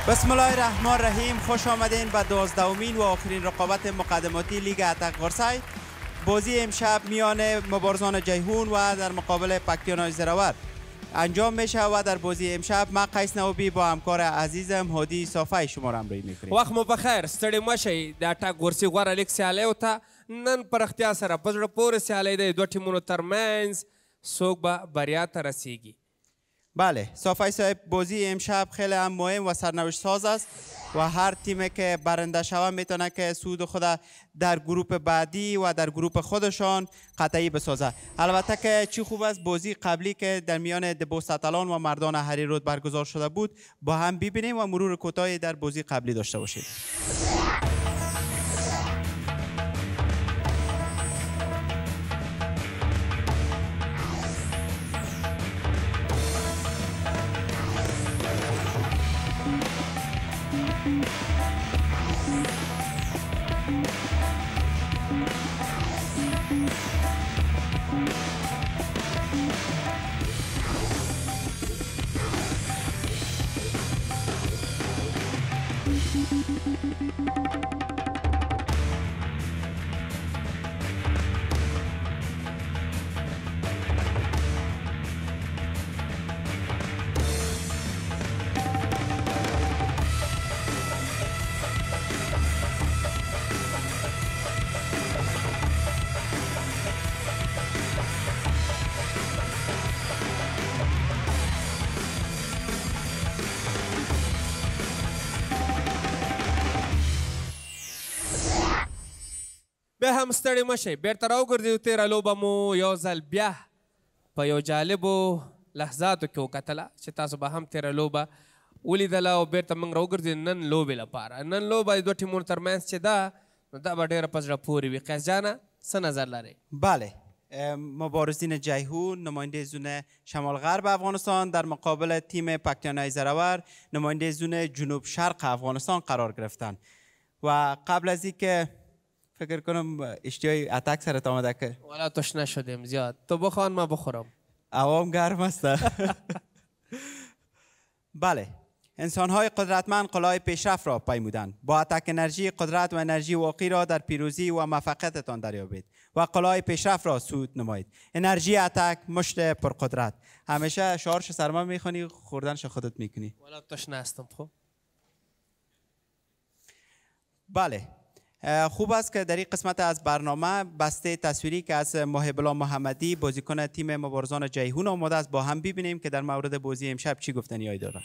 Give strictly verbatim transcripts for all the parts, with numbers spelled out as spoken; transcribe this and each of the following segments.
بسم الله الرحمن الرحیم. خوش آمدین به دوازدهمین و آخرین رقابت مقدماتی لیگ اتک قرسای. بازی امشب میان مبارزان جیهون و در مقابل پکتیانای زراور انجام میشه و در بازی امشب من قیس نوبی با همکار عزیزم هادی صافی شما را همراهی میکنیم. وخت مو بخیر، ستړي مشئ. د اتک قرسي غوره لیګ سیالیو ته نن په رښتیا سره په زړه پورې سیالۍ دی. دوه ټیمونو ترمنځ څوک به بریا ته رسیږي. بله صافی صاحب، بازی امشب خیلی هم مهم و سرنوشت ساز است و هر تیمی که برنده شود میتونه که سود خود در گروه بعدی و در گروه خودشان قطعی بسازه. البته که چی خوب است بازی قبلی که در میان دبوستالان و مردان هریرود برگزار شده بود با هم ببینیم و مرور کوتاهی در بازی قبلی داشته باشیم. بیا هم ستړي مشئ، بیرته راوګرځېدو. تېره لوبه مو یو ځل بیا په یو جالبو لحظاتو کې وکتله چې تاسو به هم تېره لوبه ولیدله او بیرته موږ راوګرځېدو نن لوبې لپاره. نن لوبه د دوه ټیمونو ترمنځ چې ده نو دا به ډېره په زړه پورې وي. قیس جانه څه نظر لرئ؟ بله، مبارزین جیهون نماینده زون شمال غرب افغانستان در مقابل تیم پکتیانای زراور نماینده زون جنوب شرق افغانستان قرار گرفتند و قبل از اینکه فکر کنم اشتیای اتک سرت آمده که والا تشنه شدیم زیاد. تو بخوان ما بخورم. عوام گرم است. بله، انسان‌های قدرتمند قلای پیشرفت را پیمودند. با اتک انرژی قدرت و انرژی واقعی را در پیروزی و موفقیتتان دریابید و قلای پیشرفت را سود نمایید. انرژی اتک مشت پرقدرت. همیشه شعارش سرما میخونی خوردنش خودت میکنی. والا تشنه هستم. خب بله، خوب است که در این قسمت از برنامه بسته تصویری که از محب الله محمدی بازیکن تیم مبارزان جیهون آماده است با هم ببینیم که در مورد بازی امشب چی گفتنیایی داره.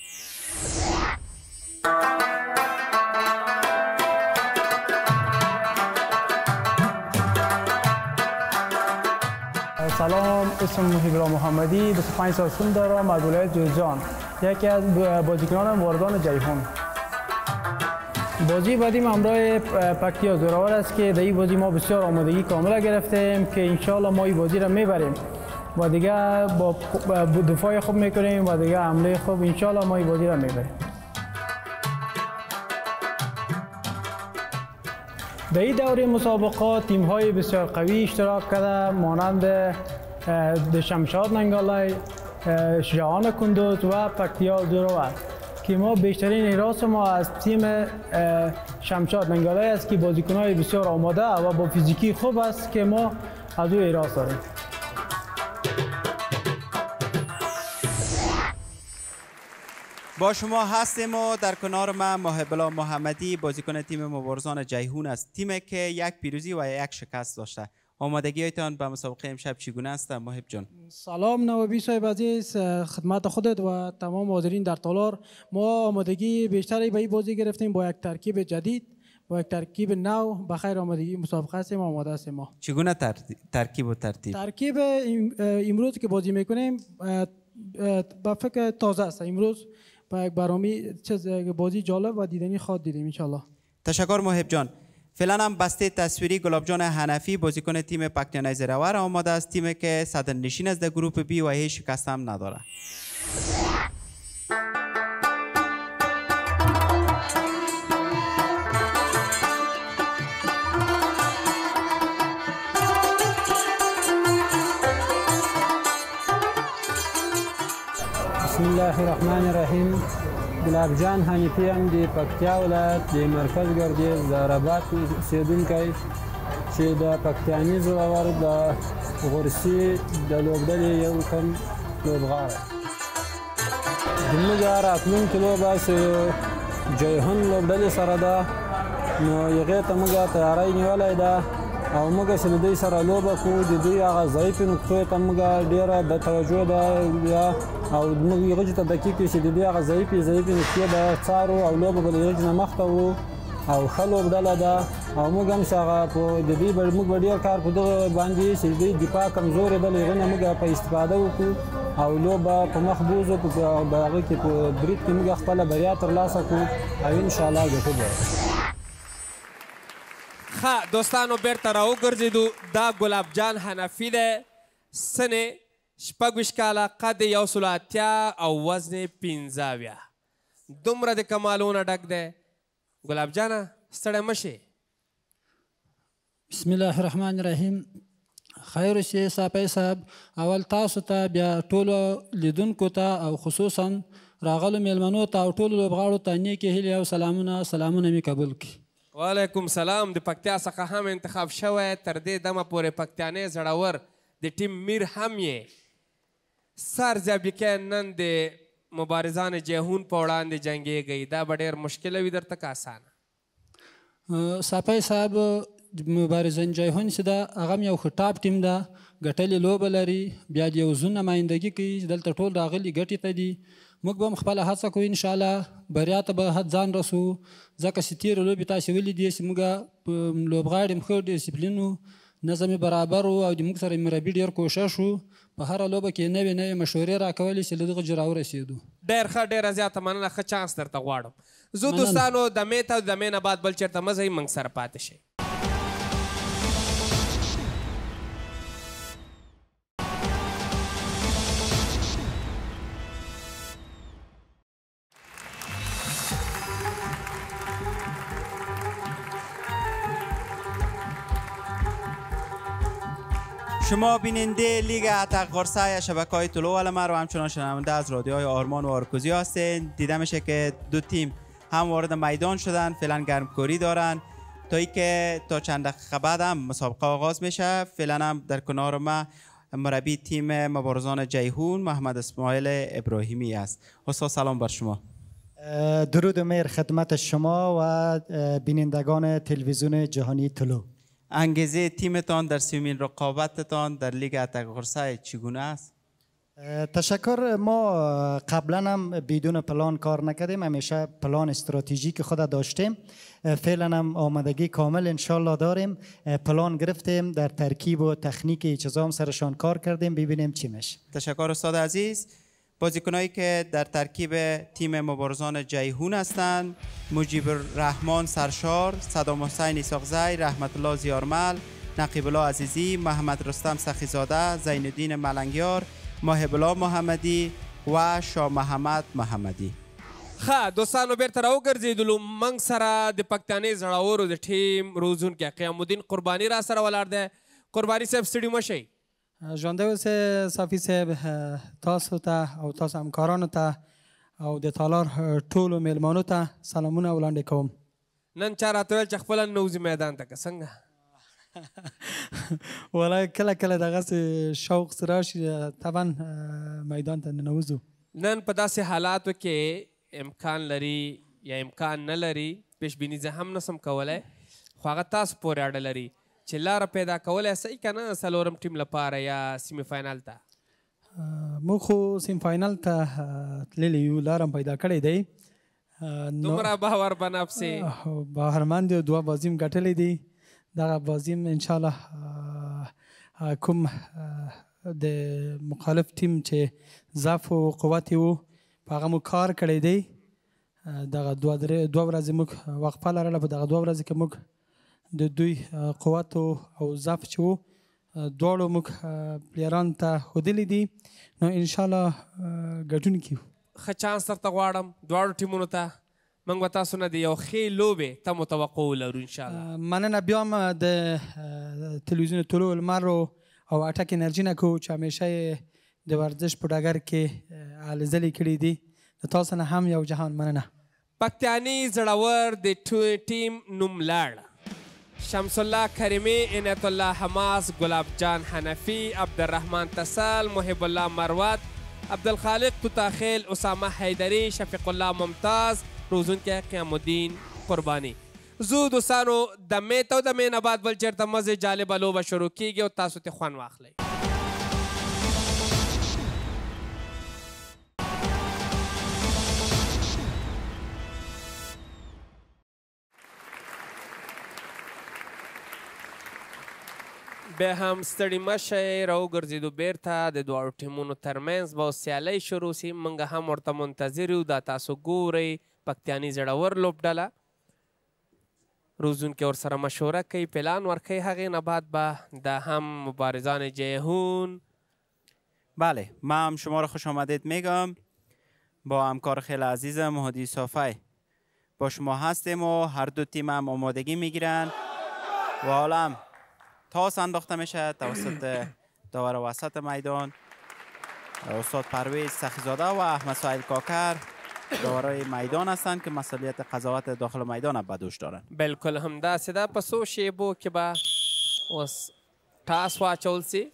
سلام، اسم محب الله محمدی، بیست و پنج سال سن دارم، از ولایت جوزجان، یکی از بازیکنان مبارزان جیهون. بازی بعدی همراه پکتیا زراور است که در این بازی ما بسیار آمادگی کامل گرفتیم که انشالله ما این بازی را میبریم و دیگه با دفاع خوب میکنیم و دیگه حمله خوب انشالله ما این بازی را میبریم. در این دوره مسابقات تیم های بسیار قوی اشتراک کرده مانند شمشاد ننگالای، شجاعان کندوز و پکتیا زراور که ما بیشترین ایراس ما از تیم شمشاد ننگالای است که بازیکن‌های بسیار آماده و با فیزیکی خوب است که ما از او ایراس داریم. با شما هستیم و در کنار من محب الله محمدی بازیکن تیم مبارزان جیهون است، تیمی که یک پیروزی و یک شکست داشته. آمادگیتان به مسابقه امشب چگونه است محب جان؟ سلام نوبی صاحب عزیز، خدمت خودت و تمام حاضرین در تالار. ما آمادگی بیشتری به این بازی گرفتیم با یک ترکیب جدید، با یک ترکیب نو. بخیر آمادگی مسابقه هستیم، آماده هستیم. ما چگونه تر... ترکیب و ترتیب؟ ترکیب امروز که بازی میکنیم با فکر تازه است. امروز با یک برنامه چیز بازی جالب و دیدنی خواد دیدیم ان شاء الله. تشکر محب جان. فعلا هم بسته تصویری گلاب جان حنفی بازیکن تیم پکتیانای زراور آماده است، تیمی که صدر نشین است در گروه بی و هیچ شکست هم نداره. بسم الله الرحمن الرحیم. ګلاب جان حنیفي هم د پکتیا ولایت د مرکز ګردیز د رباط اوسېدونکی چې د پکتیاني زړور د غورسي د لوبډلې یو تن لوبغاړی. زموږ راتلونکې لوبه چې جیهون لوبډلې سره ده نو هغې ته موږ تیاری نیولی ده او موږ چې د دوی سره لوبه کوو د دوی هغه ضعیفې نقطو ته موږ ډېره د توجه ده یا او موږ هغه چې ته دقیق یو چې د دوی هغه ضعیفې ضعیفې نقطې به څارو او لوبه به د هغې نه مخته وړو او ښه لوبډله ده او موږ هم چې هغه په د دوی موږ به ډېر کار په دغه باندې چې د دوی دفاع کمزورې ده له هغې نه موږ په استفاده وکړو او لوبه په مخ بوځو په هغه کې په برید کې موږ خپله بریا ترلاسه کړو او انشاءالله ګټو به ښه دوستانو بیرته راوګرځېدو دا ګلاب جان حنفي دی سنې شپږ ویشت کاله قد یو سلو اتیا او وزن پنځه اویا دومره د کمالونه ډک دی ګلاب جانه ستړی مه شې بسم الله الرحمن الرحیم خیر شي صافی صاحب اول تاسو ته بیا ټولو لیدونکو ته او خصوصا راغلو میلمنو ته او ټولو لوبغاړو ته نیکې هیلې او سلامونه سلامونه مې قبول کړي. وعلیکم سلام. د پکتیا څخه هم انتخاب شوی تر دې دمه پورې پکتیانی زړور د ټیم میر هم یې سر ضبطکۍ نن د مبارزان جیهون په وړاندې جنګېږئ دا به ډېر مشکله وي درته که اسانه؟ صافی صاحب مبارزان جیهون چې ده هغه هم یو ښه ټاپ ټیم ده ګټلې لوبه لري بیا د یو زون نمایندګي کوي چې دلته ټول راغلي ګټې ته دي موږ به هم خپله هڅه کوو انشاءالله بریا ته به حد ځان رسو ځکه چې تېرې لوبې تاسې ولیدې چې موږ لوبغاړي هم ښه ډسپلین وو نظم یې برابر و او د موږ سره مربي ډېر کوښښ و په هره لوبه کې نوې نوې مشورې راکولې چې له دغه جې راورسېدو. ډېر ښه ډېره زیاته مننه ښه چانس درته غواړم. زه دوستانو دمې ته دمې نه بعد بل چېرته مه ځئ موږ سره پاتې شئ. شما بیننده لیگ اتق قرصه شبکه‌های طلوع القمر و همچنان شنونده از رادیوهای آرمان و آرکوزی هستین. دیده میشه که دو تیم هم وارد میدان شدن فعلا گرمکاری دارن تا اینکه تا چند دقیقه بعد هم مسابقه آغاز میشه. فعلا هم در کنار ما مربی تیم مبارزان جیهون محمد اسماعیل ابراهیمی است. استاد سلام بر شما. درود و مهر خدمت شما و بینندگان تلویزیون جهانی طلوع. انگیزه تیمتان در سومین رقابتتان در لیگ اتق قرصه چگونه است؟ تشکر. ما قبلا هم بدون پلان کار نکردیم همیشه پلان استراتژیک خود داشتیم فعلا هم آمادگی کامل انشالله داریم پلان گرفتیم در ترکیب و تکنیک چیزا هم سرشان کار کردیم ببینیم چی میشه. تشکر استاد عزیز. بازیکنایی که در ترکیب تیم مبارزان جیهون هستند مجیب الرحمن سرشار، صدام حسین اسحاقزی، رحمت الله زیارمل، نقیب الله عزیزی، محمد رستم سخیزاده، زین الدین ملنگیار، ماهب الله محمدی و شاه محمد محمدی. ښه دوستانو بیرته راوګرځېدلو موږ سره د پښتني زړورو د ټیم روزونکی قیام الدین قرباني را سره ولاړ دی. قرباني صاحب ستړي مه شئ. ژوندی اوسئ صافي صاحب تاسو ته او تاسو همکارانو ته او د تالار ټولو میلمانو ته سلامونه وړاندې کوم. نن چا راته ویل چې خپله نوځي میدان ته که څنګه؟ والله کله کله دغسې شوق راشي طبعا میدان ته ننوځو. نن په داسې حالاتو کې امکان لري یا امکان نه لري پیشبیني زه هم نسم کولی خو هغه تاسو پورې اړه لري چې لاره پیدا کولی صحیح که نه څلورم ټیم لپاره یا سیمي فاینل ته؟ موږ خو سیم فاینل ته تللی یو لاره پیدا کړی دی. دومره باور به نفسې باورمند یو دوه بازي م ګټلی دی دغه بازي م انشاءالله کوم د مخالف ټیم چې ضعف و قوت یې و په هغه مو کار کړی دی. دغه دوه دوه ورځې موږ وقفه لرله په دغه دوه ورځې کې موږ د دوی قوت او ضعف چې و دواړو موږ پلیرانو ته ښودلی دي نو انشاءالله ګټونکي یو. ښه چانس درته غواړم دواړو ټیمونو ته. موږ به تاسو نه د یو ښې لوبې تمو توقع ولرو انشاءالله. مننه. بیا هم د تلویزیون طلوع المر او اټک انرژي نه کوو چې همیشه یې د ورزش په ډګر کې هلې ځلې کړي دي تاسو نه هم یو جهان مننه. پکتیانی زړور د ټیم نوم لاړ. شمس الله کریمی، عنایت الله حماس، گلاب جان حنفی، عبدالرحمن تسل، محب الله مروت، عبدالخالق توتاخیل، اسامه حیدری، شفیق الله ممتاز، روزونکی قیام الدین قربانی. زو دوستانو د میت او د مې نه بعد بل چېرته مزې جالبه لوبه شروع کیږي او تاسو ترې خوند واخلئ. بیا هم ستړي مه شئ، راوګرځېدو بیرته د دواړو ټیمونو ترمنځ به اوس سیالۍ شروع سي. موږ هم ورته منتظر یو. دا تاسو ګورئ پکتیاني زړور لوبډله روزونکي ورسره مشوره کوي، پلان ورکوي. هغې نه بعد به دا هم مبارزان جیهون. بله، من هم شما را خوش آمدید میگم. با همکار خیلی عزیزم مهدی صافی با شما هستیم و هر دو تیم هم آمادگی میگیرن و حالا هم تاس انداخته میشه توسط داور وسط میدان استاد پرویز سخیزاده و احمد سعید کاکر داورای میدان هستند که مسئولیت قضاوت داخل میدان به دوش دارن. بالکل همداسې ده. په څو شیبو کې به اوس ټاس واچول سي.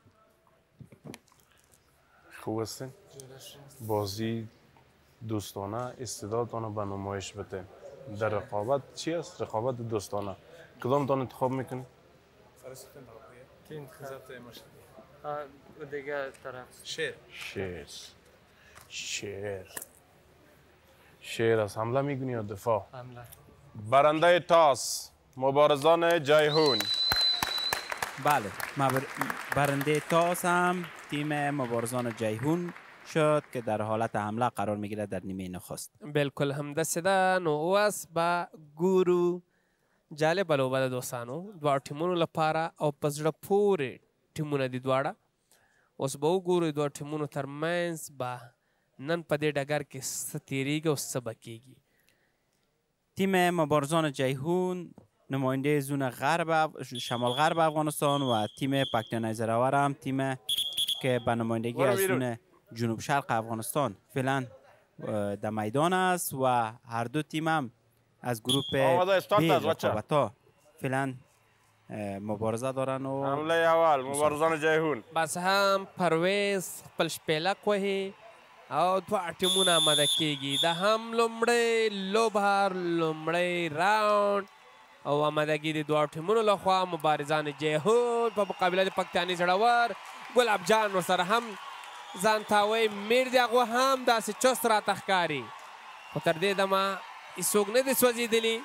خوب هستین؟ بازی دوستانه استعدادتان رو به نمایش بده. در رقابت چی است؟ رقابت دوستانه. کدامتان انتخاب میکنید؟ کی انتخاب دیگه طرف شیر شیر شیر شیر از حمله میگونی یا دفاع؟ حمله. برنده تاس مبارزان جیهون. بله، برنده تاس هم تیم مبارزان جیهون شد که در حالت حمله قرار میگیره در نیمه نخست. بالکل همداسې ده. نو اوس به ګورو جالبه لوبه ده دوستانو دواړو ټیمونو لپاره او په زړه پورې ټیمونه دي دواړه. اوس به وګورو دواړو ټیمونو ترمنځ به نن په دې ډګر کې څه تیریږي او څه به کیږي. تیم مبارزان جیهون نماینده زون غرب شمال غرب افغانستان و تیم پکتیانی زړور هم تیم که به نمایندگی از زون جنوب شرق افغانستان فعلا در میدان است و هر دو تیم هم از گروپ بی رقابتا فعلا مبارزه دارن و حمله اول مبارزان جیهون. بس هم پرویز خپل شپیلک وهي او دوه ټیمونه آماده کیږي. دا هم لومړی لوبه لومړی راوند او آمادګي د دوه ټیمونو لخوا مبارزان جیهون په مقابله د پکتیاني زړور. ګلاب جان ورسره هم ځان تاوی میر د هغو هم داسې چست راته ښکاري خو تر دې دمه هیڅوک نه دي سوځېدلي.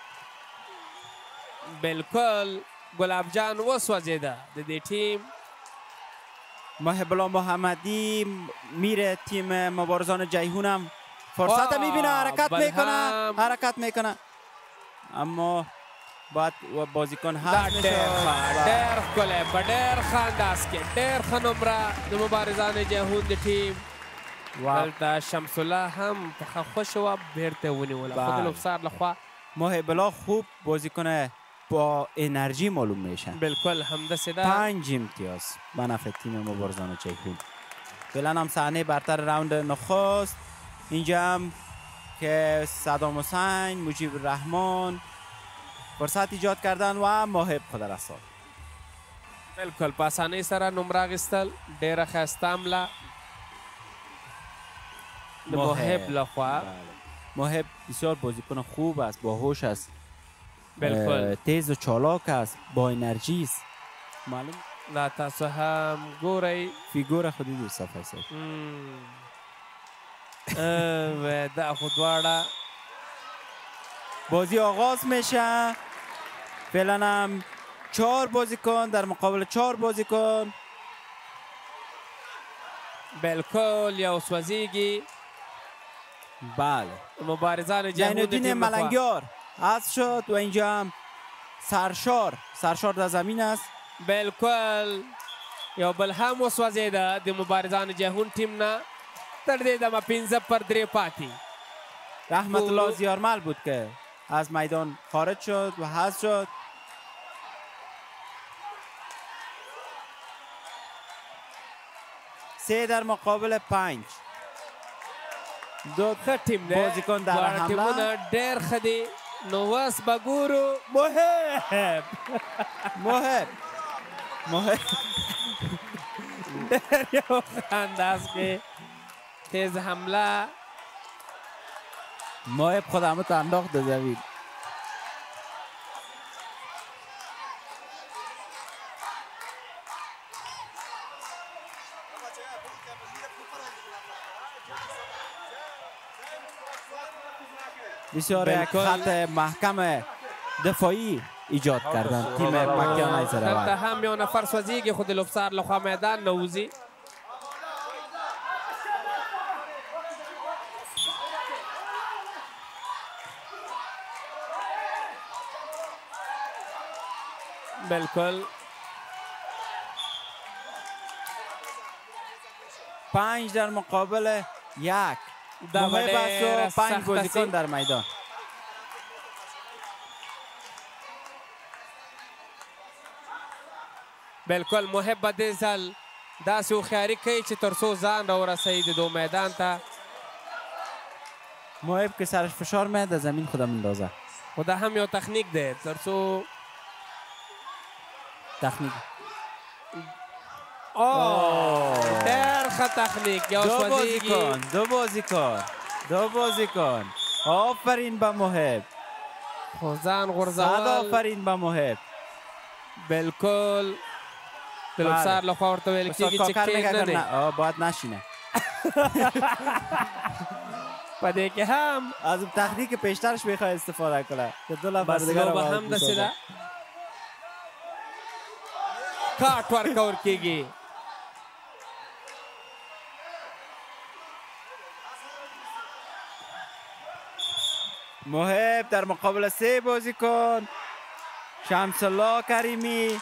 بالکل گلاب جان وسوځېده د دې ټیم. محب الله محمدی میره تیم مبارزان جیهون هم فرصت میبینه، حرکت میکنه حرکت میکنه اما باید بازیکن هست میشه. ډېر ښکلی په ډېر ښه انداز کې ډېر ښه نمره د مبارزان جیهون د ټیم. دلته شمس الله هم په ښه خوښه وه بیرته ونیوله خو د لوبسار لخوا. محب الله خوب بازیکن با انرژی معلوم میشن. بالکل همداسې ده. پنج امتیاز به نفع تیم مبارزان جیهون. فعلا هم صحنه برتر راوند نخست. اینجا هم که صدام حسین مجیب الرحمن فرصت ایجاد کردن و محب خود رساند. بالکل په اسانۍ سره نمره اخیستل ډېره ښایسته حمله د محب لخوا. محب بسیار بازیکن خوب است، باهوش است، بالکل تیز و چالاک است، با انرژی است. معلوم دا تاسو هم ګورئ فیگور خودی دو صفحه سر و دا خود دواړه بازی آغاز میشه. فعلا هم چهار بازیکن در مقابل چهار بازیکن. بالکل یو سوځیږي. بله مبارزان جیهون زینالدین ملنگیار حذف شد و اینجا هم سرشار سرشار در زمین است. بالکل یو بل هم وسوځېده د مبارزان جیهون ټیم نه. تر دې دمه پنځه پر درې پاتې. رحمت الله زیارمل بود که از میدان خارج شد و حذف شد. سه در مقابل پنج. دو ښه ټیم دی بازیکن در دواړه حمله ټیمونه ډېر ښه دي نو اوس به ګورو محب محب محب ډېر یو ښه انداز کې تیز حمله محب خودمو انداخت در زمین بسیار یک خط محکم دفاعی ایجاد کردن تیم مکیان ایزراوی دلته هم یو نفر سوځېږي خو د لوبسار لخوا میدان نه وځي بالکل پنج در مقابل یک دا محب است و ډېره پنج سخته بازیکن سي. در میدان بالکل محب به دې ځل داسې هوښیاري کوي چې تر څو ځان راورسوي د دو میدان ته محب که سرش فشار میاد در زمین خودم اندازه خو دا هم یو تخنیک دی تر څو تخنیک ډېر ښه تخنیک یو دو سوځېږي بازیکن دو بازیکن دو بازیکن آفرین به محب خو ځان صد غورځول آفرین به محب بالکل د لوبسار لخوا ورته ویل کېږي چې کښېننې آه باید نشینه په دې کې هم از تخنیک پیشترش میخوای استفاده کنه که دو نفر بس دیگر لوبه هم داسې ده کاټ ورکول کېږي محب در مقابل سه بازیکن شمس الله کریمی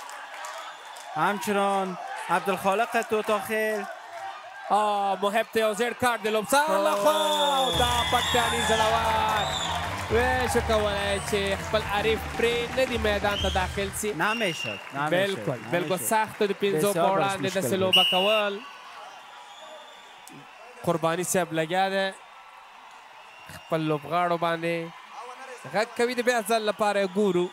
همچنان عبدالخالق توتاخیل آه محب ته یو زیړ کارت د لوبسار لخوا دا پټیاني زړور وشو کولی چې خپل حریف پرې نه دي میدان ته داخل سي نمیشد بالکل بالکل سختو د پنځو په وړاندې داسې لوبه کول قرباني صاحب لګیا دی خپل لوبغاړو باندې غږ کوي د بیا ځل لپاره ګورو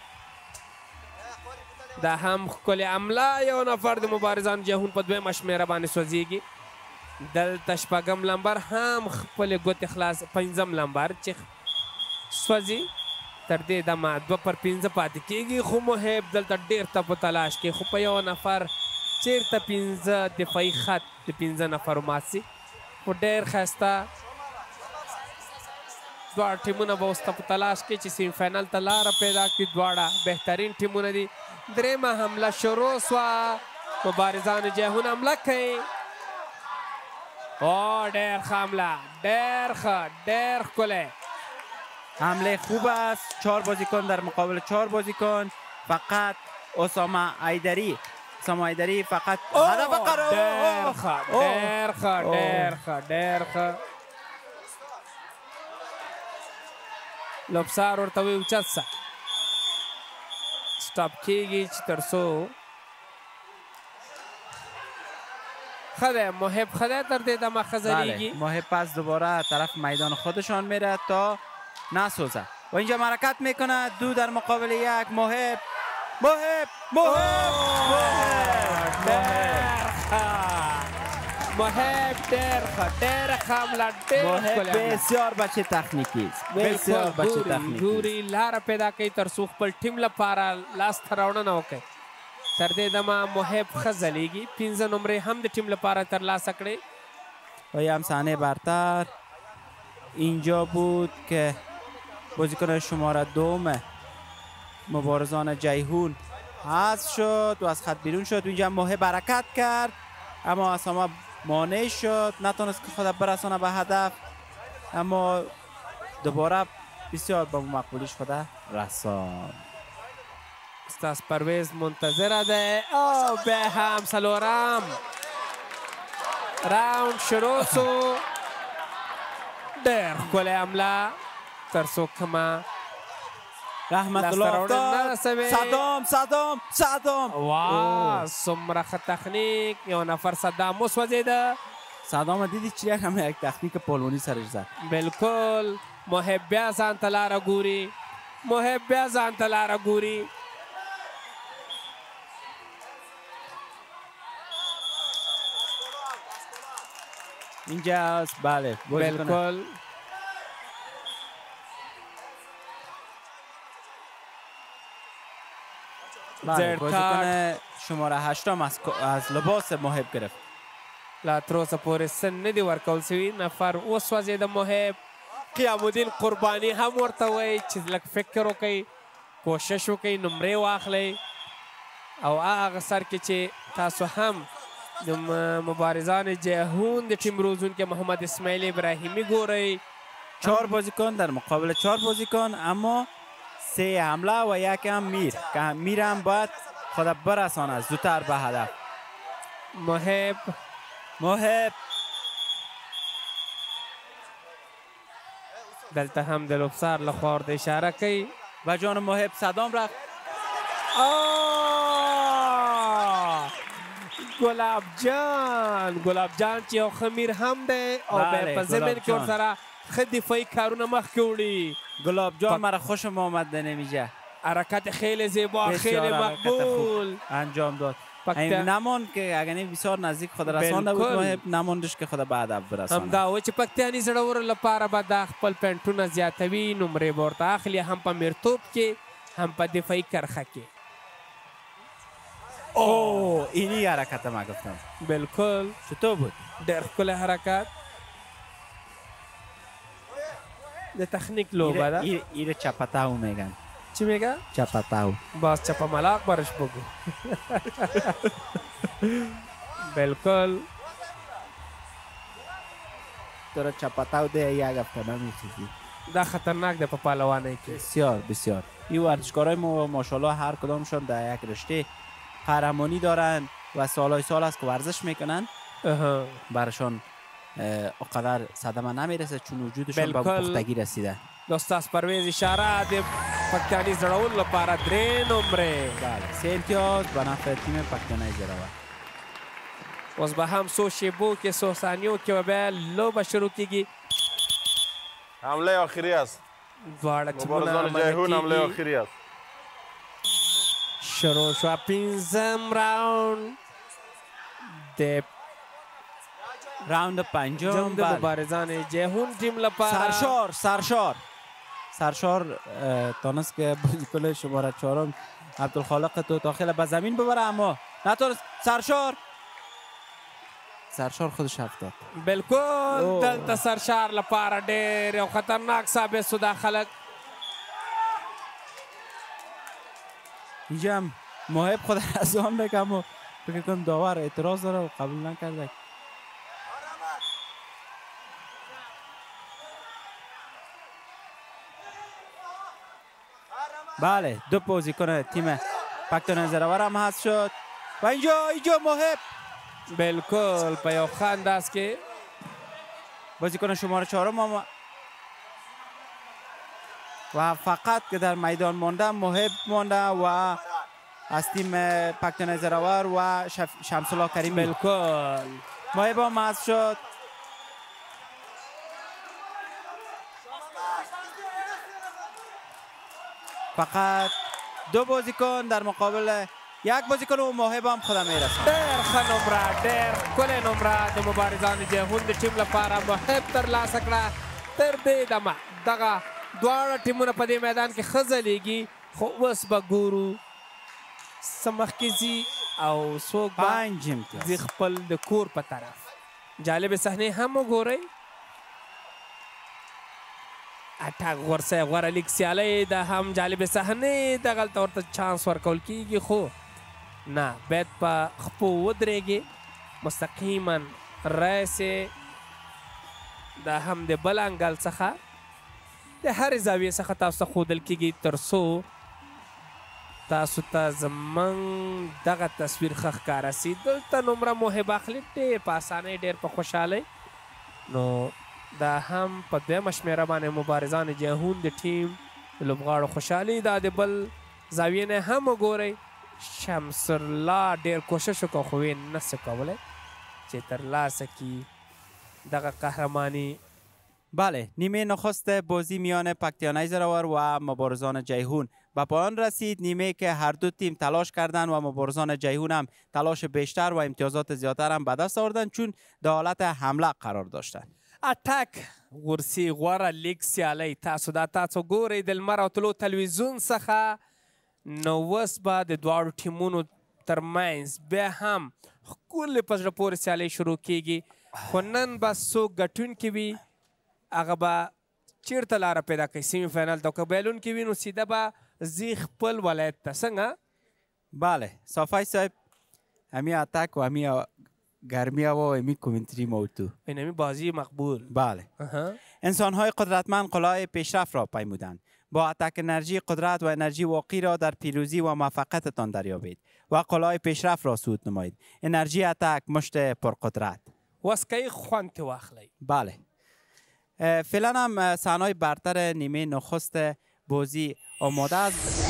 دا هم ښکلې حمله یو نفر د مبارزانو جهون په دویمه شمېره باندې سوځېږي دلته شپږم لمبر هم خپلې ګوتې خلاص پنځم لمبر چې سوځي تر دې دمه دوه پر پنځه پاتې کېږي خو محب دلته ډېر ته په تلاش کې خو په یو نفر چېرته پنځه دفاعي خط د پنځه نفرو مات سي خو ډېر ښایسته دواړه ټیمونه به اوس ته په تلاش کې چې سیمی فاینل ته لاره پیدا کړي دواړه بهترین ټیمونه دي درېیمه حمله شروع سوه مبارزانو جهون حمله کوي او ډېر ښه حمله ډېر ښه ډېر ښکلی حمله خوب است چهار بازیکن در مقابل چهار بازیکن فقط اسامه ایدری اسامه ایدری فقط هدف قرار ډېر ښه ډېر ښه ډېر ښه ډېر ښه لوبسار ورته وایي اوچت سه سټاپ کېږي چې تر څو ښه دی محب ښه دی تر دې دمه ښه ځلیږي محب پس دوباره طرف میدان خودشان میره تا نسوزه و اینجا حرکت میکنه دو در مقابل یک محب محب محب محب ډېر ښه ډېره ښه حمله ډېر محب بسیار بچه تخنیکي است بسیار بچه تخنیکي ګوري لاره پیدا کوي تر څو خپل ټیم لپاره لاسته راوړنه وکړي تر دې دمه محب ښه ځلیږي پنځه نمرې هم د ټیم لپاره ترلاسه کړې و یه هم صحنه برتر اینجا بود که بازیکن شماره دوم مبارزان جیهون حذف شد و از خط بیرون شد. اینجا محب حرکت کرد اما اسامه مانع شد نتونست که خود برسانه به هدف اما دوباره بسیار با مقبولیش خود رسان. استاس پرویز منتظر ده او به هم سلورم راوند شروع سو ډېر ښکلې حمله تر څو کومه رحمت الله افتاد صدام صدام صدام واه څومره ښه تخنیک یو نفر صدام وسوځېده صدام دیدی چی همه یک تخنیک پولونی سرش زد. بالکل محب بیا ځان ته لاره ګوري محب بیا ځان ته لاره ګوري. اینجاست. بله بالکل. بله بازیکن شماره هشتم از, از لباس محب گرفت. لا تر اوسه پورې سن نه دي ورکول سوي. نفر وسوځېده محب. قیام الدین قرباني هم ورته وایي چې لږ فکر وکړئ کوشش وکړئ نمرې واخلئ او هغه سر کې چې تاسو هم د مبارزان جهون د ټیم روزونکي محمد اسماعیل ابراهیمی ګورئ. چهار بازیکن در مقابل چهار بازیکن اما سه حمله و یک هم میر که میر هم باید خود برسانه زودتر به هدف. محب محب دلته هم د لوبسار لخوا ورته اشاره کوي و جان محب صدام رفت. گلاب جان گلاب جان چې یو خمیر هم دی او بیا په زمین کې ورسره ښه دفاعي کارونه مخکې وړي. گلاب جان مرا خوشم آمد نمیجه. حرکت خیلی زیبا خیلی مقبول انجام داد. نمان که اگر بسیار نزدیک خود رسانده بود محب نماندش که خود به هدف برسانه. همدا و چې پکتیاني زړورو لپاره به دا خپل پینټونه زیاتوي نمرې به ورته اخلي هم په میرتوب کې هم په دفاعي کرخه کې. اوه اینی حرکت ما گفتم. بالکل چطور بود؟ ډېر ښکلی حرکت د تخنیک لوبه ده. ایره چپتاو میگن. چی میگه؟ چپتاو. باز چپا ملاق برش بگو. بالکل تو را چپتاو ده یک هفته نمیخیزی. دا خطرناک ده په پهلوانی کې. بسیار بسیار. این ورزشکارای ما ماشاءالله هر کدامشون در یک رشته قهرمانی دارن و سالهای سال است که ورزش میکنن. برشان اقدر صدمه نمیرسه چون وجودشون به پختگی رسیده. د استاد پرویز اشاره د پکتیاني زړولو لپاره درې نمرې. بله سه امتیاز به نفع تیم پکتیاني زړور. اوس به هم څو شیبو کې څو ثانیو کې به بیا لوبه شروع کیږي. حمله آخری است. دواړه ټیمونه مبارزان جهون حمله آخری است. شروع شو پنځم راوند د راوند پنجم د مبارزان جهون تیم لپاره. سرشار سرشار سرشار تانست که بازیکن شماره چهارم عبدالخالق تو داخل به زمین ببره اما نتونست. سرشار سرشار خودش افتاد. بالکل دلته سرشار لپاره ډېر یو خطرناک ثابت شو دا خلک. اینجا هم محب خود از آن بگم اما فکر کنم داور اعتراض داره و قبول نکرده. بله دو بازیکن تیم پکتیاني زړور هم هست شد و اینجا اینجا محب بالکل په یو ښه انداز کې بازیکن شماره چهارم هم و فقط که در میدان مانده محب مانده و از تیم پکتیاني زړور و شمس الله کریمی. بالکل محب هم هست شد. فقط دو بازیکن در مقابل یک بازیکن و محب هم خودم میرسن. ډېر ښه نمره ډېر ښکلې نمره د مبارزان جهون د ټیم لپاره محب ترلاسه کړه. تر دې دمه دغه دواړه ټیمونه په دې میدان کې ښه ځلیږي خو اوس به ګورو څه مخکې ځي او څوک به ځي خپل د کور په طرف. جالبې صحنې هم وګورئ. اټاک ورسه غوره لیگ سیالۍ د هم جالبې صحنې دغلته ورته چانس ورکول کیږي خو نه باید په خپو ودرېږي مستقیما راسې د هم د بل انګل څخه د هرې زاویې څخه تاسو ته ښودل کیږي تر څو تاسو ته زموږ دغه تصویر ښه ښکاره سي. دلته نمره محب اخلي ډېر په اسانۍ ډېر په خوشحالۍ. نو دا هم په دویمه شمېره باندې مبارزان جهون د ټیم د لوبغاړو خوشحالي. دا د بل زاویې نه هم وګورئ. شمس الله ډېر کوشش وکړ خو یې نسو کولی چې ترلاسه کړي دغه قهرمانی. بله، نیمه نخست بازی میان پکتیانای زراور و مبارزان جیهون به پایان رسید. نیمه که هر دو تیم تلاش کردند و مبارزان جیهون هم تلاش بیشتر و امتیازات زیادتر هم به دست آوردند چون در حالت حمله قرار داشتند. اتک ورسی غوره لیگ سیالۍ تاسو دا تاسو ګورئ د لمر او طلوع تلویزیون څخه. نو اوس به د دواړو ټیمونو ترمنځ بیا هم ښکلې په زړه پورې سیالۍ شروع کیږي، خو نن به څوک ګټونکي وي هغه به چیرته لاره پیدا کوي سیمی فاینل ته. که بایلونکي وي نو سیده به ځي خپل ولایت ته. څنګه؟ بله صافی صاحب، همی اتک و همی گرمی و همی کومنتری موتو این همی بازی مقبول. بله. انسان های قدرتمند قلای پیشرفت را پیمودند. با اتک انرژی قدرت و انرژی واقعی را در پیروزی و موفقیتتان دریابید و قلای پیشرفت را صعود نمایید. انرژی اتک مشت پرقدرت. واسکای خوانت واخلی. بله. فعلا هم صحنه‌های برتر نیمه نخست بازی آماده است.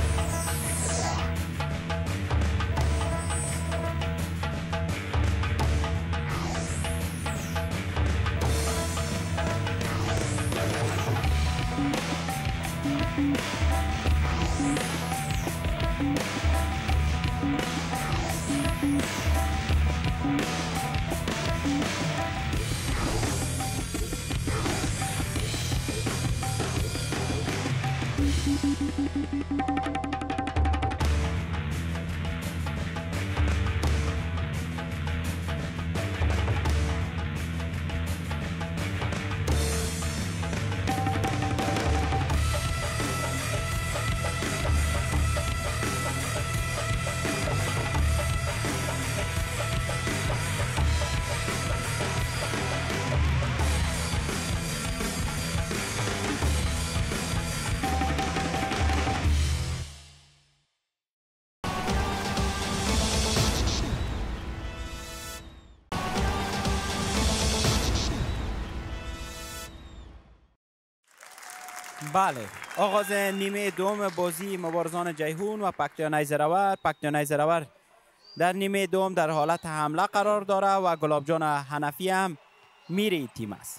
بله، آغاز نیمه دوم بازی مبارزان جیهون و پکتیانای زراور. پکتیانای زراور در نیمه دوم در حالت حمله قرار داره و گلاب جان حنفی هم میره تیم است.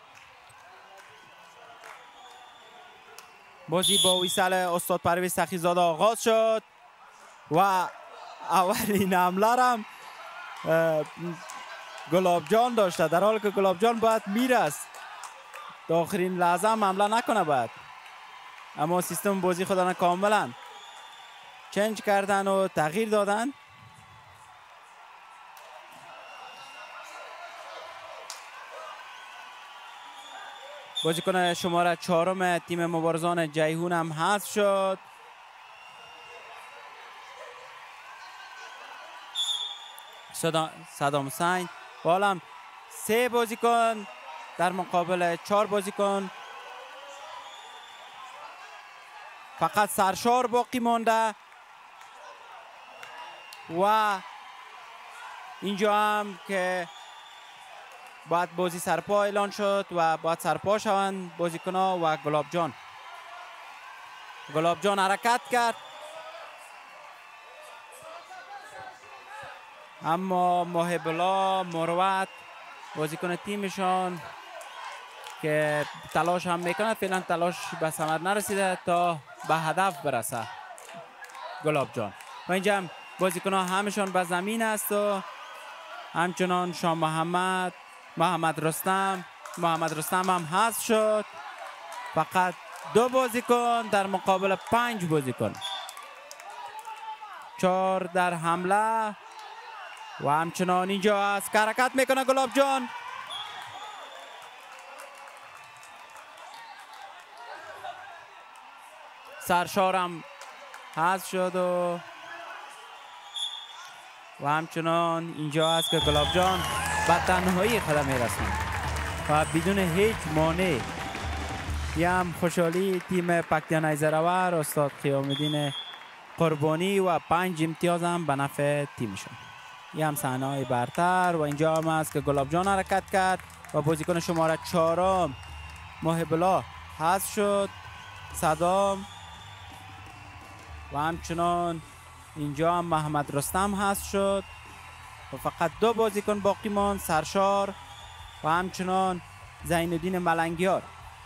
بازی با ویسل استاد پرویز سخیزاده آغاز شد و اولین حمله هم گلاب جان داشته، در حالی که گلاب جان باید میرست تا آخرین لحظه هم حمله نکنه باید، اما سیستم بازی خودانه کاملا چنج کردن و تغییر دادن. بازیکن شماره چهارم تیم مبارزان جیهون هم حذف شد. صدام حسین. حالا سه بازیکن در مقابل چهار بازیکن. فقط سرشار باقی مانده و اینجا هم که باید بازی سرپا اعلان شد و باید سرپا شوند بازیکن‌ها و گلاب جان. گلاب جان حرکت کرد اما محب الله مروت بازیکن تیمشان که تلاش هم میکنه، فعلا تلاش به ثمر نرسیده تا به هدف برسه گلاب جان. و اینجا هم بازیکن ها همشان به زمین است و همچنان شام محمد، محمد رستم محمد رستم هم حذف شد. فقط دو بازیکن در مقابل پنج بازیکن. چهار در حمله و همچنان اینجا است که حرکت میکنه گلاب جان. سرشارم حذف شد و و همچنان اینجا است که گلاب جان به تنهایی خود میرسند و بدون هیچ مانع. یه هم خوشحالی تیم پکتیانای زراور استاد قیام الدین قربانی و پنج امتیاز هم به نفع تیمشون. یه هم صحنه‌های برتر و اینجا هم است که گلاب جان حرکت کرد و بازیکن شماره چهارم محب الله حذف شد. صدام و همچنان اینجا هم محمد رستم حذف شد و فقط دو بازیکن باقی ماند، سرشار و همچنان زین الدین ملنگیار.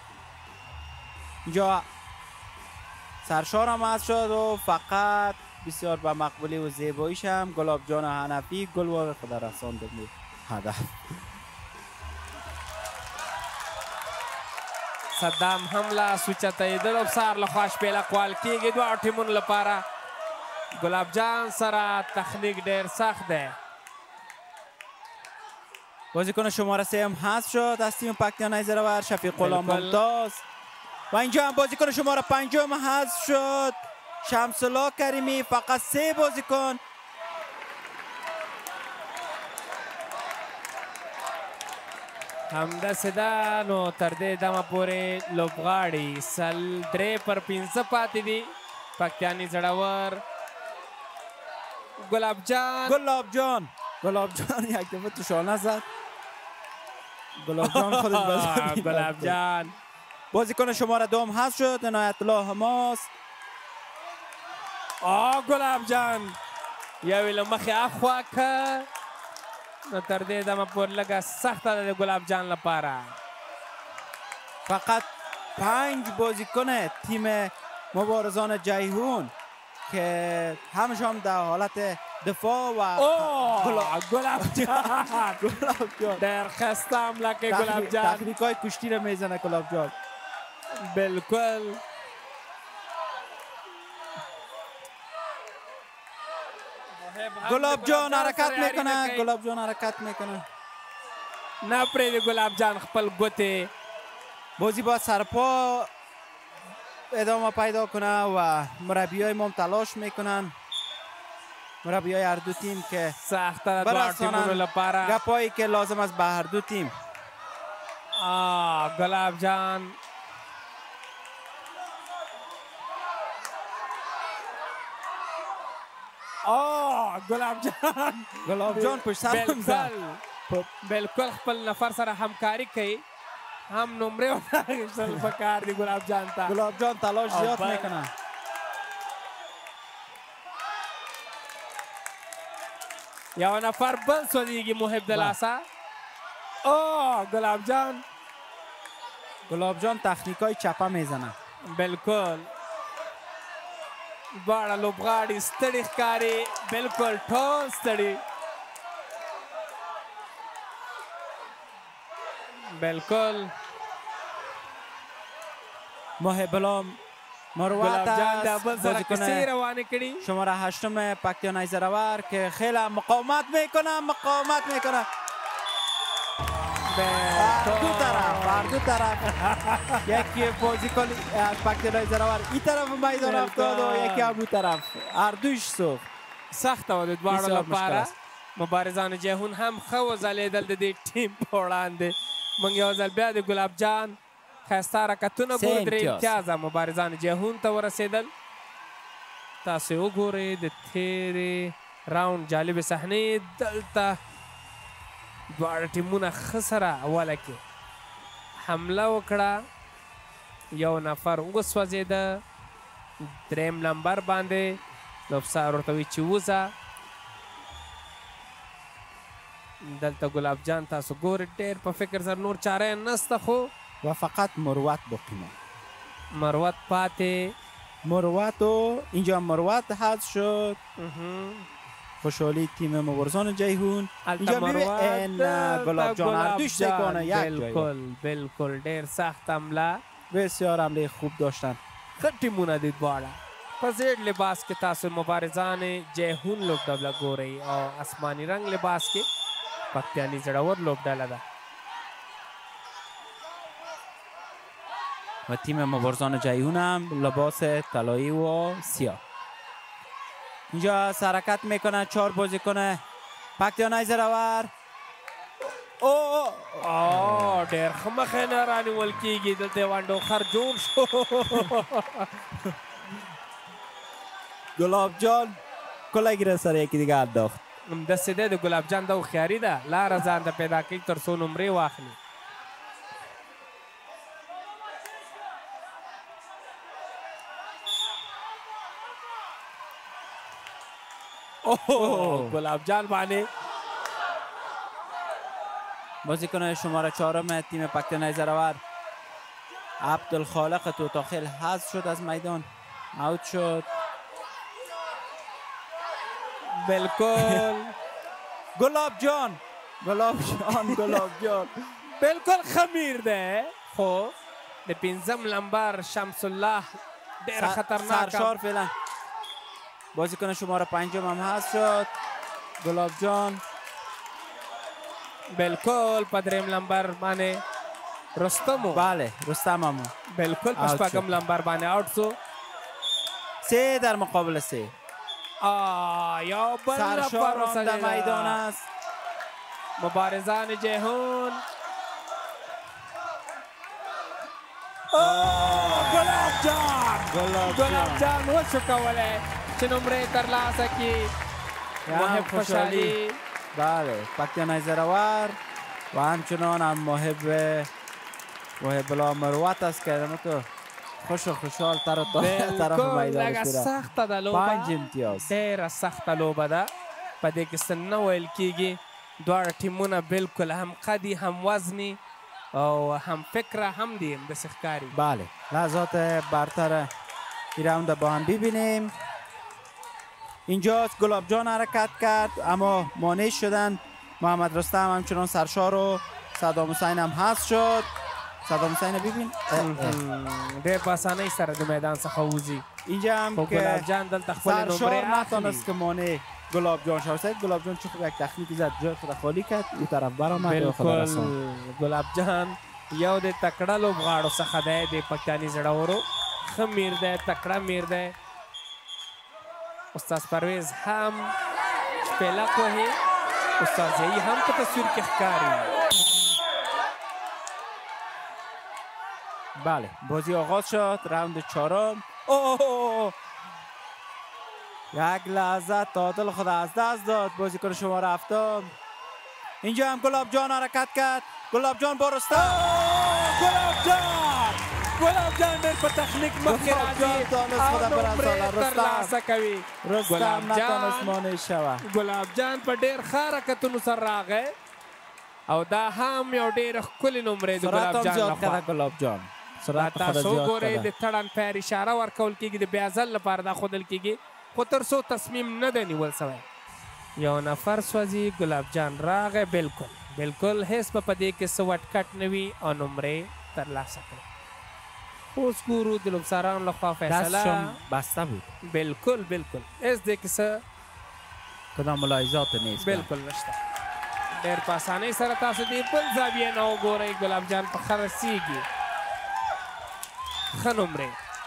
اینجا سرشار هم هست شد و فقط بسیار به مقبولی و زیباییش هم گلاب جان حنفی گل خدا رساند به هدف. صدام حمله سوچته د افسر لخوا شپېله کول کېږي دواړو ټیمونو لپاره. ګلاب جان سره تخنیک ډېر سخت دی. بازیکن شماره سه هم حذف شد از تیم پکتیان زراور شفیق غلام ممتاز. و اینجا هم بازیکن شماره پنجم حذف شد شمس الله کریمی. فقط سه بازیکن. همداسې ده نو تر دې دمه پورې لوبغاړي سل درې پر پنځه پاتې دي. پکتیاني زړور گلاب جان گلاب جان گلاب جان یک دفعه تو شانه زد. گلاب جان خودش بزن. گلاب جان بازیکن شماره دوم حذف شد عنایت الله حماس. آه گلاب جان یوې له مخې اخوا که نو تر دې دمه پورې لږه سخته ده د گلاب جان لپاره. فقط پنج بازیکن تیم مبارزان جیهون که همشان در حالت دفاع و گلاب جان گلاب جان در خسته حمله که گلاب جان تخنیک های کشتی رو میزنه گلاب جان. بالکل گلاب جان حرکت میکنه. گلاب جان حرکت میکنه. نه پرېږدي گلاب جان خپل ګوتې. بازی باید سرپا ادامه پیدا کنه و مربی های ما تلاش میکنن. مربی های هر دو تیم که سخته دواړو ټیمونو لپاره گپایی که لازم است به هر دو تیم. آه گلاب جان آه گلاب جان گلاب جان پشت سر هم زد. بالکل خپل نفر سره همکاری کوي. هم نمره ورناخیستل پکار دی گلاب جان ته. گلاب جان تلاش زیاد میکنه. یو نفر بل سوځېږي محب دلاسه. آه گلاب جان گلاب جان تخنیک های چپه میزنه. بالکل دواړه لوبغاړي ستړي ښکاري. بالکل ټول ستړي. بالکل محب الله مروت است بازیکن روانه کړي شماره هشتم پکتیان زراور که خیلی مقاومت میکنه مقاومت میکنه. دو طرف هر دو طرف یکی بازیکن از پکتیان زراور این طرف میدان افتاد و یکی هم اون طرف. هر دوش سوخت. سخته و د دواړو لپاره. مبارزان جهون هم ښه وځلېدل د دې ټیم په وړاندې. موږ یو ځل بیا د ګلاب جان ښایسته حرکتونه ګورو. درې امتیازه مبارزان جهون ته ورسېدل. تاسو وګورئ د تېرې راوند جالبې صحنې دلته دواړه ټیمونه ښه سره اوله کې حمله وکړه. یو نفر وسوځېده دریم نمبر باندې لوبسار ورته وایي چې وځه. دلته ګلاب جان تاسو ګورئ ډېر په فکر سره نور چاره نسته خو و فقط مروت باقی مروت پاتې. مروت و اینجا مروت حذف شد. خوشحالی تیم مبارزان جیهون. اینجا ببین گلاب جان هر دوش تکانه یک جایی. بالکل بالکل ډېر سخت حمله. بسیار حمله خوب داشتن. ښه ټیمونه دي دواړه. په زیړ لباس کې تاسو مبارزان جیهون لوبډله ګورئ او آسماني رنګ لباس کې پکتیاني زړور لوبډله ده. و تیم مبارزان جیهون هم لباس طلایی و سیاه. اینجا حرکت میکنه چهار بازیکن پکتیان زراور. او آه ډېر ښه مخې نه رانیول کېږي. دلته وانډو خر جوړ شو. گلاب جان کلگی را سر یکی دیگه انداخت. همداسې دی د ګلاب جان دا هوښیاري ده. لاره ځان ته پیدا کوي تر څو نمرې واخلي. اوه ګلاب جان باندې بازیکن شماره چهارم تیم پکتیانای زراور عبدالخالق توتاخیل حذف شد از میدان، اوت شد. بالکل گلاب جان گلاب جان گلاب جان بالکل خمیر ده. خب د پنځم لمبر شمس الله ډېر خطرناک سرشار فعلا. بازیکن شماره پنجم هم حذف شد گلاب جان. بالکل په دریم لمبر باندې رستمو. بله رستم همو بالکل په شپږم لمبر باندې اوټ شو. سه در مقابل سه. آه یا بل سرشار در میدان است. مبارزان جهان. گلاب جان گلاب جان وشو کولی چې نمره ترلاسه کړي. محب خوشحالی. بله پکتیانای زراور و همچنان هم محب محب الله مروت است که تو خوش و خوشحال تر و طرف میدان لگه سخته ده لوبه. پنج امتیاز ډېره سخته لوبه ده. په دې کې څه نه ویل کېږي. دواړه ټیمونه بالکل هم قدی هم وزنی او هم فکره هم دي همداسې ښکاري. بله لحظات برتر این راوند با هم ببینیم. اینجاست گلاب جان حرکت کرد اما مانع شدن. محمد رستم همچنان سرشار و صدام حسین هم حذف شد. صدام حسین ببین ډېر په اسانۍ سره د میدان څخه وځي. اینجا هم که گلاب جان دلته خپل نمره سرشار اخلي. نتونست که مانع گلاب جان شد. گلاب جان چون یک تخنیکی زد جای خود خالی کرد او طرف برآمد و خود رساند. گلاب جان یو د تکړه لوبغاړو څخه دی د پښتني زړورو. ښه میر دی تکړه میر دی. استاد پرویز هم شپیلک وهي. استاد ضیاء هم په تصویر کې ښکاري. بله بازی آغاز شد. راوند چهارم. اوه یک لحظه تعادل خود از دست داد بازیکن شماره هفتم. اینجا هم گلاب جان حرکت کرد. گلاب جان با رستم. گلاب جان گلاب جان ډېر په تخنیک مخکې راځي او نمرې ترلاسه کوي. رستم نتونست مانع شود. گلاب جان په ډېر ښه حرکتونو سره راغی او دا هم یو ډېر ښکلې نمرې د ګلاب جان لخوا. گلاب جان تاسو ګورئ د تړن پیر اشاره ورکول کېږي د بیا ځل لپاره دا ښودل کېږي خو تر څو تصمیم نه دی نیول سوی. یو نفر سوځي گلاب جان راغی. بالکل بالکل هیڅ به په دې کې څه وټکټ نه وي او نمرې ترلاسه کړي. اوس ګورو د لوبسارانو لخوا فیصله بسته بود. بالکل بالکل هیڅ دې کې څه کدام ملاحظات نیست. بالکل نشته. ډېر په اسانۍ سره تاسو دې بل زاویې نه وګورئ. ګلاب جان په ښه رسېږي. ښه نمرې.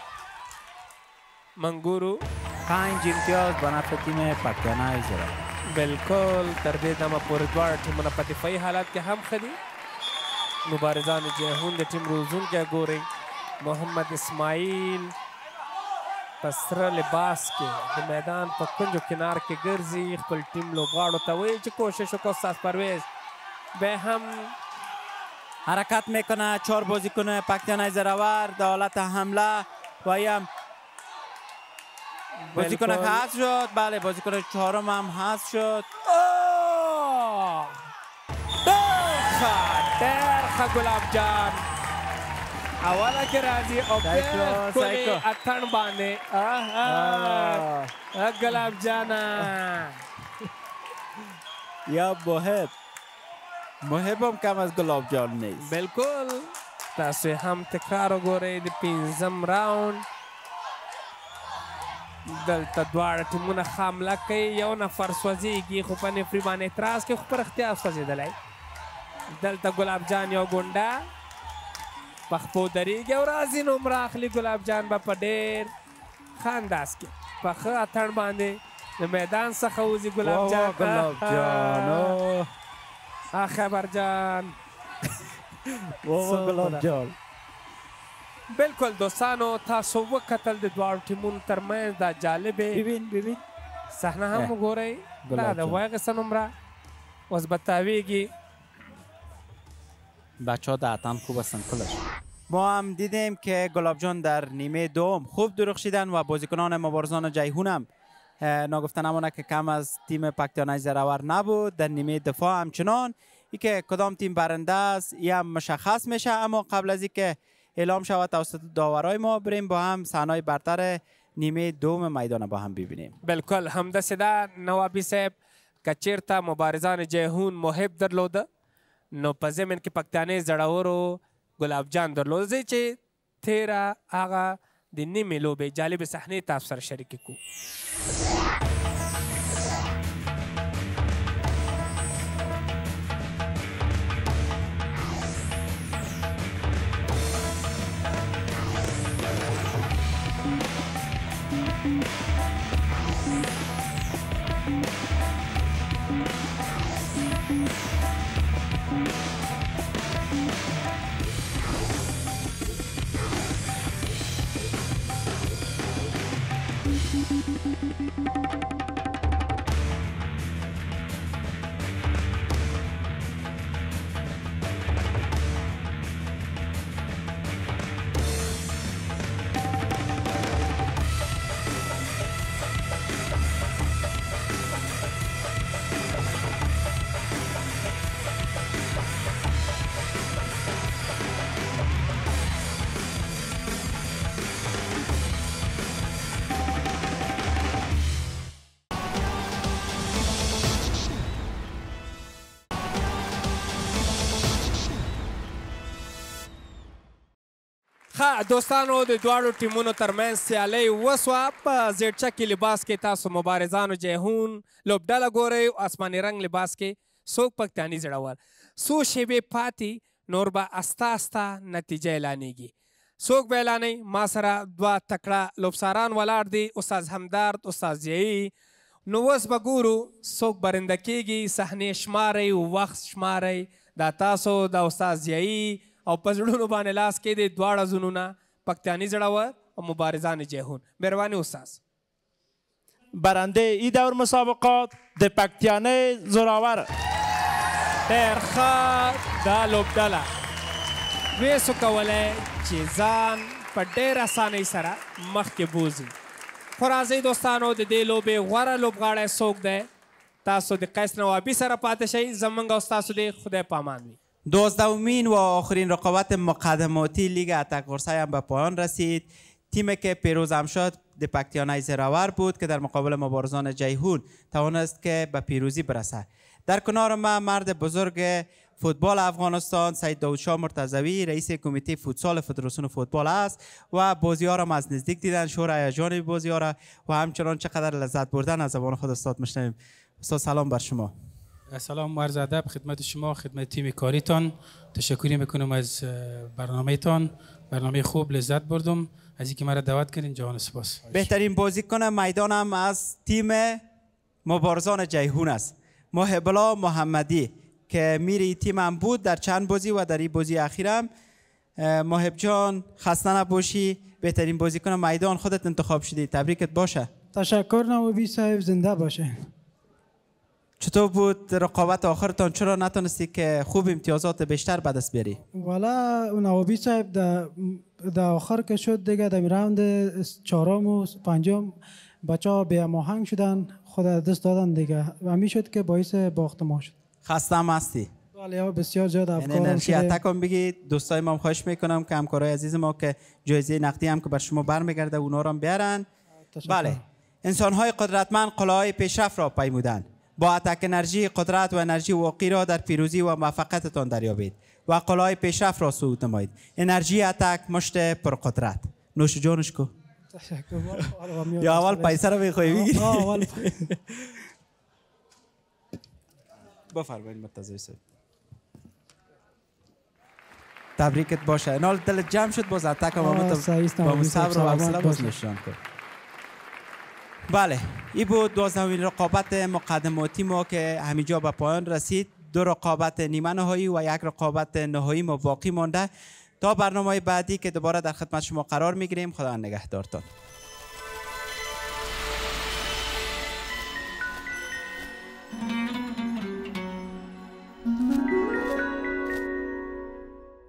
منګورو پنج امتیاز به نفع تیم پکتیانای زراور. بالکل تر دې دمه پورې دواړه ټیمونه په دفاعي حالت کې هم ښه دي. مبارزان جهون د ټیم روزونکی ګورئ محمد اسماعیل په سره لباس کې د میدان په کنجو کنار کې ګرځي. خپل ټیم لوبغاړو ته وایي چې کوشش وکړو. استاد پرویز به هم حرکت میکنه. چهار بازیکن پکتیانای زراور در حالت حمله و هم بازیکن حذف شد. بله بازیکن چهارم هم حذف شد. ډېر ښه ګلاب جان اوله کې راځي او بیا ښکلې اتڼ باندې ګلاب جانا یا محب محب هم کم از گلاب جان نیست. بالکل تاسو هم تکرار وګورئ د پنځم راوند. دلته دواړه ټیمونه ښه حمله کوي. یو نفر سوځېږي خو په نفري باندې اعتراض کوي خو په رښتیا سوځېدلی. دلته ګلاب جان یو ګونډه په خپو درېږي او راځي نومره اخلي. ګلاب جان به په ډېر ښه انداز کې په ښه اتڼ باندې د میدان څخه وځي. ګلاب جان گلاب جان خبر جان گلاب جان. بالکل دوستانو تاسو وکتل د دواړو ټیمونو ترمنځ دا جالبې ببین ببین صحنه هم وګورئ. دا د وایي قصه نمره اوس به تاویږي. بچه ها دهتن خوب هستن کلش. ما هم دیدیم که گلاب جان در نیمه دوم خوب درخشیدن و بازیکنان مبارزان جیهون هم ناگفته نمانه که کم از تیم پکتیانای زراور نبود. در نیمه دفاع همچنان ای که کدام تیم برنده است این هم مشخص میشه، اما قبل از اینکه اعلام شود توسط داورای ما بریم با هم صحنه برتر نیمه دوم میدان با هم ببینیم. بالکل همداسې ده نوابي صاحب که چیرته مبارزان جیهون محب درلوده نو په ضمن کې پښتانه زړورو ګلاب جان درلوده ځکه چې تیره هغه د نیمې لوبې جالب صحنې تاسو سره شریکې کړو. دوستانو د دواړو ټیمونو ترمنځ سیالۍ وسوه. په زیړچکي لباس کې تاسو مبارزانو جیهون لوبډله ګورئ او آسماني رنګ لباس کې څوک پښتاني زړور. څو شیبې پاتې نور به استه استه نتیجه اعلانیږي. څوک به اعلانوي؟ ما سره دوه تکړه لوبساران ولاړ دي، استاد همدرد، استاد ضیایي. نو اوس به ګورو څوک برنده کیږي. صحنې شمارئ، وخت شمارئ. دا تاسو د استاد ضیایي او په زړونو باندې لاس کې د دواړه زنونه پښتاني زړور او مبارزان جیهون. مهرباني استاد. برنده ای دور مسابقات د پښتانه زړور. ډېر ښه. دا لوبډله ویسو کولی چې ځان په ډېر اسانۍ سره مخکې بوځي. خو راځئ دوستانو د دې لوبې غوره لوبغاړی څوک دی؟ تاسو د قیس نوابي سره پاتې شئ. زموږ او ستاسو د خدای پامان وي. دوازدهمین و آخرین رقابت مقدماتی لیگ اتک قرصه هم به پایان رسید. تیمی که پیروز هم شد د پکتیانه زراور بود که در مقابل مبارزان جیهون توانست که به پیروزی برسد. در کنار ما مرد بزرگ فوتبال افغانستان سید داودشاه مرتضوی رئیس کمیته فوتسال فدراسیون فوتبال است و بازی ها را از نزدیک دیدن، شور هیجان بازی ها را و همچنان چقدر لذت بردن از زبان خود استاد میشنویم. استاد سلام بر شما. سلام و عرض ادب خدمت شما، خدمت تیم کاریتان. تشکری میکنم از برنامهتان. برنامه خوب، لذت بردم از اینکه مرا دعوت کردین. جهان سپاس. بهترین بازیکن میدان هم از تیم مبارزان جیهون است، محب الله محمدی که میری تیم هم بود در چند بازی و در این بازی اخیر هم. محب جان خسته نباشی، بهترین بازیکن میدان خودت انتخاب شدی. تبریکت باشه. تشکر نوابی صاحب، زنده باشه. چطور بود رقابت آخرتان؟ چرا نتونستی که خوب امتیازات بیشتر به دست بیاری؟ والا نوابی صاحب در آخر که شد دیگه در راوند چهارم و پنجم بچه ها به هماهنگ شدن، خود دست دادن دیگه و همین شد که باعث باخت ما شد. خسته هم هستی؟ ولی بسیار زیاد افکار انرژی اتکم بگی. دوستای ما خواهش میکنم که همکارای عزیز ما که جایزه نقدی هم که بر شما برمیگرده اونا رو هم بیارن. بله، انسان‌های قدرتمند قله‌های پیشرفت را پیمودند. با اتک انرژی قدرت و انرژی واقعی را در پیروزی و موفقیتتان دریابید و قله‌های پیشرفت را صعود نمایید. انرژی اتک مشت پرقدرت. نوش جانش کو. یا اول پیسه رو میخوای بگیری؟ اول بفرمایید مرتضی صاحب. تبریکت باشه. اینال دل جمع شد باز اتک آمد با صبر و حوصله باز نشان کن. بله، این بود دوازدهمین رقابت مقدماتی ما که همینجا به پایان رسید. دو رقابت نیمه نهایی و یک رقابت نهایی ما باقی مانده. تا برنامه بعدی که دوباره در خدمت شما قرار میگیریم. خدا نگهدارتان.